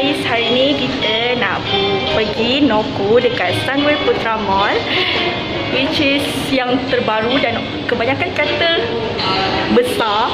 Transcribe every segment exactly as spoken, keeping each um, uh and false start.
guys, hari ni kita nak pergi Noko dekat Sunway Putra Mall, which is yang terbaru dan kebanyakan kata besar.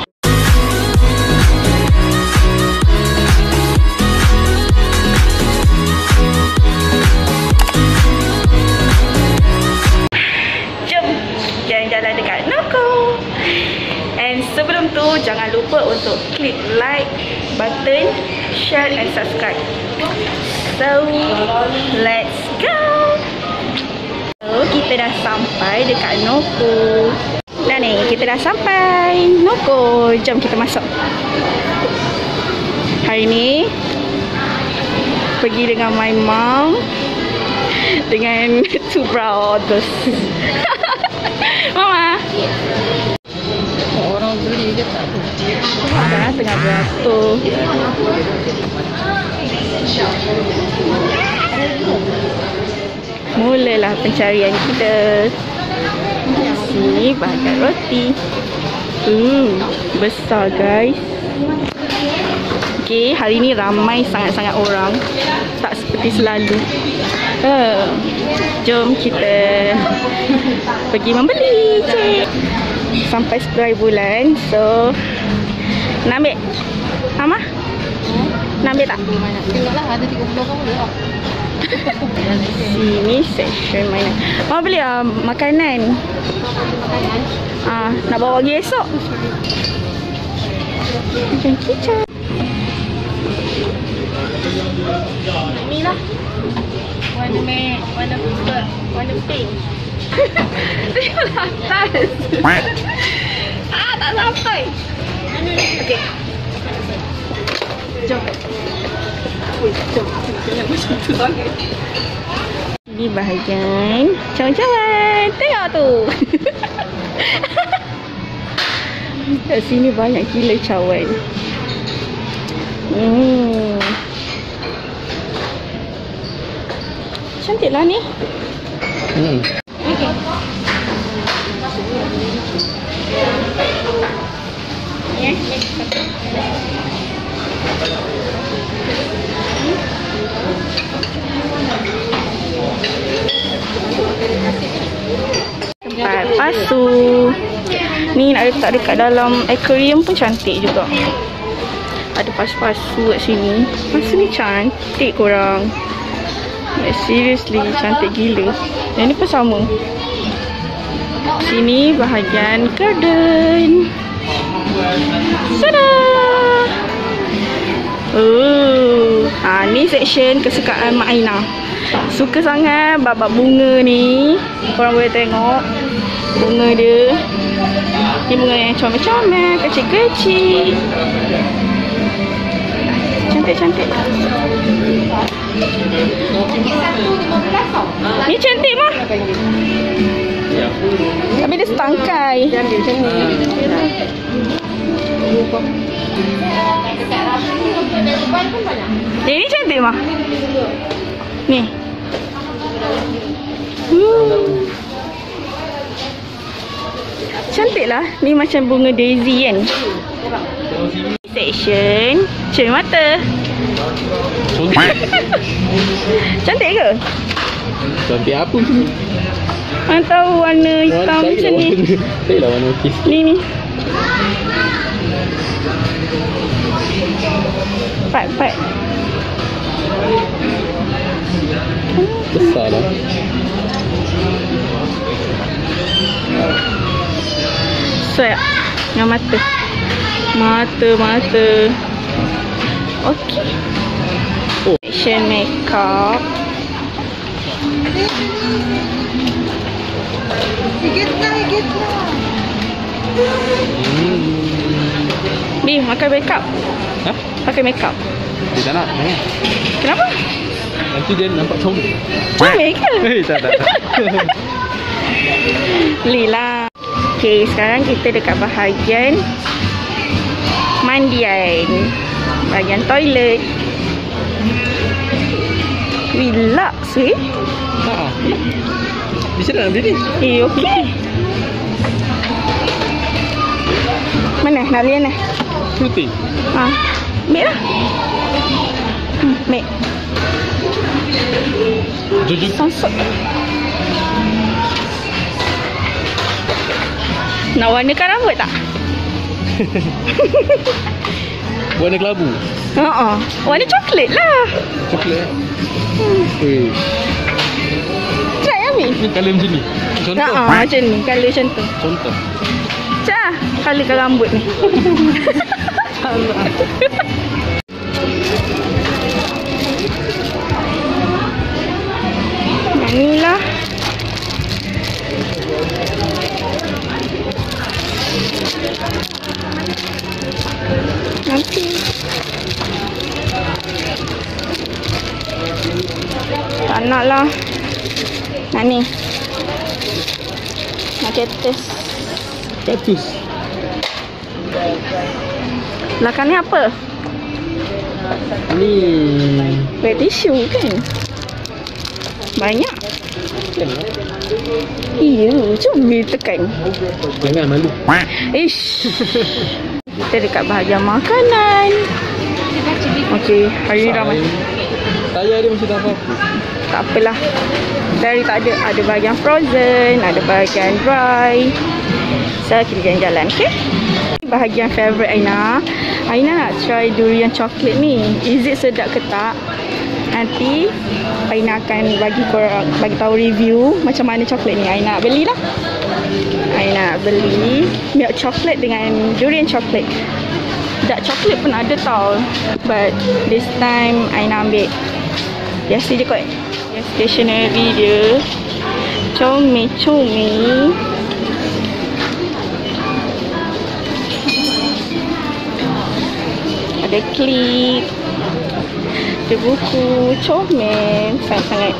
Jom jalan-jalan dekat Noko. And sebelum tu, jangan lupa untuk klik like button, share and subscribe. So, let's go! So, kita dah sampai dekat Noko. Dah ni, kita dah sampai Noko. Jom kita masuk. Hari ni, pergi dengan my mom. Dengan two brothers. Mama! Orang beli je tak beli. Dah tengah beratur. Mulalah pencarian kita. Sini bahagian roti. Hmm, besar guys. Okay, hari ni ramai sangat-sangat orang. Tak seperti selalu. Uh, jom kita pergi membeli. Cik. Sampai sepuluh bulan. So, nak ambil? Hama? Nak ambil tak? Tengoklah, ada tiga puluh orang boleh tak? Sini section mainan. Mau beli ah makanan? Makanan? Ah, nak bawa pergi esok. Macam kicap. Ni lah. Warna merah, warna pink, warna pink. Tengoklah atas. Ah, tak sampai. Okey. Jom. Ui, jom. Jangan macam tu sangat. Ini bahagian cawan-cawan. Tengok tu. Kat sini banyak gila cawan. Hmm. Cantiklah ni. Hmm. Okey. Ya, tempat pasu. Ni nak letak dekat dalam aquarium pun cantik juga. Ada pasu-pasu kat sini. Pasu ni cantik korang. Like, seriously cantik gila. Yang ni pun sama. Sini bahagian garden. Tada! Oh, ha, ni section kesukaan Mak Aina. Suka sangat bab-bab bunga ni. Korang boleh tengok bunga dia. Ni bunga yang comel-comel, kecil-kecil. Cantik-cantik. Ni cantik mah. Tapi dia setangkai. Eh, ni cantik mah. Ni. Hmm. Cantik lah. Ni macam bunga daisy kan. Section cermin mata. Cantik ke? Cantik apa sini? Mana tahu warna hitam macam ni. Saya lah warna putih. Ni ni. Pat-pat. Besar lah. Suai tak? Dengan mata. Mata, mata. Okey. Oh. Fashion makeup. Sikit-sikit lah. Ni, makan makeup. Hah? Pakai makeup. Dia tak nak, jangan. Kenapa? Nanti dia nampak comel. Comel ke? Eh, tak, tak, tak. Belilah. Okay, sekarang kita dekat bahagian mandian. Bahagian toilet. Relax weh. Haa. Bisa nak beli ni? Eh, okey. Mana? Nak beli mana? Putih. Ha. Ambil lah. Hmm, Mek. Jujur. Sonsok. Nak warnakan rambut tak? Warna kelabu. Haa. Warna coklat lah. Coklat eh. Hmm. Weh. Try Amin. Ni colour macam ni. Contoh. Haa, macam ni. Colour macam tu. Contoh. Macam lah. Colourkan rambut ni. Salah. Yang ni lah. Nanti. Tak nak lah. Nak ni. Nak cactus. Cactus. Belakang ni apa? Ni. Wet tissue kan? Banyak. Kan? Iya, cuma tekan. Jangan malu. Ish. Kita dekat bahagian makanan. Okey, hari ni ramai. Saya dia masih tak apa-apa. Tak apalah. Dari tak ada. Ada bahagian frozen, ada bahagian dry. So, kita jalan-jalan, okey? Bahagian favourite Aina. Aina nak try durian coklat ni. Is it sedap ke tak? Nanti Aina akan bagi korang, bagi tahu review macam mana coklat ni. Aina nak belilah. Aina nak beli milk coklat dengan durian coklat. Dark coklat pun ada tau. But this time Aina ambil biasa je kot. Yang stationery dia comel-comel. Ada klip, ada buku, comel sangat-sangat.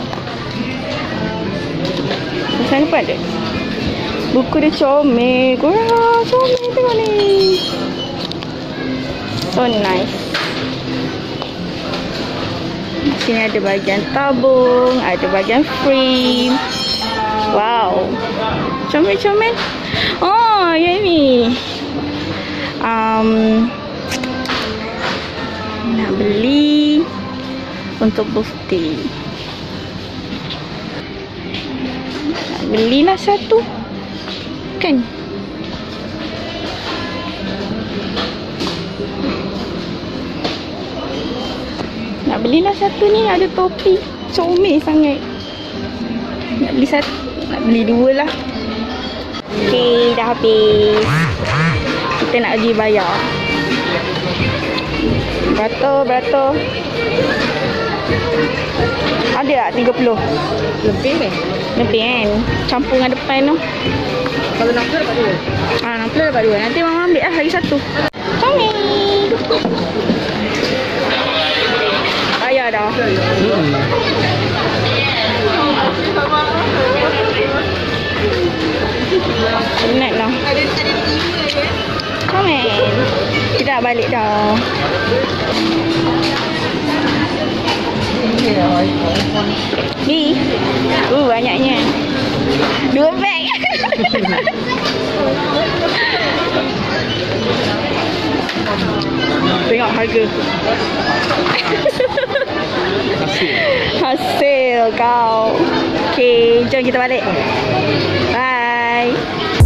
Di sana pun ada buku dia comel. Korang comel tengok ni. So nice. Sini ada bahagian tabung, ada bahagian frame. Wow, comel-comel. Oh, yang ni um, nak beli untuk birthday. Nak belilah satu kan. Nak belilah satu ni, ada topi. Comel sangat. Nak beli satu, nak beli dua lah. Okay, dah habis. Kita nak pergi bayar. Beratur, beratur. Ada tak tiga puluh? Lebih ni. Lebih kan? Campur dengan depan tu. Kalau nak pula dapat dua. Ah, enam puluh dapat dua. Nanti mama ambil lah lagi satu. Comel. Bayar dah. Hmm. Penat lah. Comel. Kita nak balik dah. Ni. Uh, banyaknya. Dua beg. Tengok harga. Hasil. Hasil kau. Okay, jom kita balik. Bye.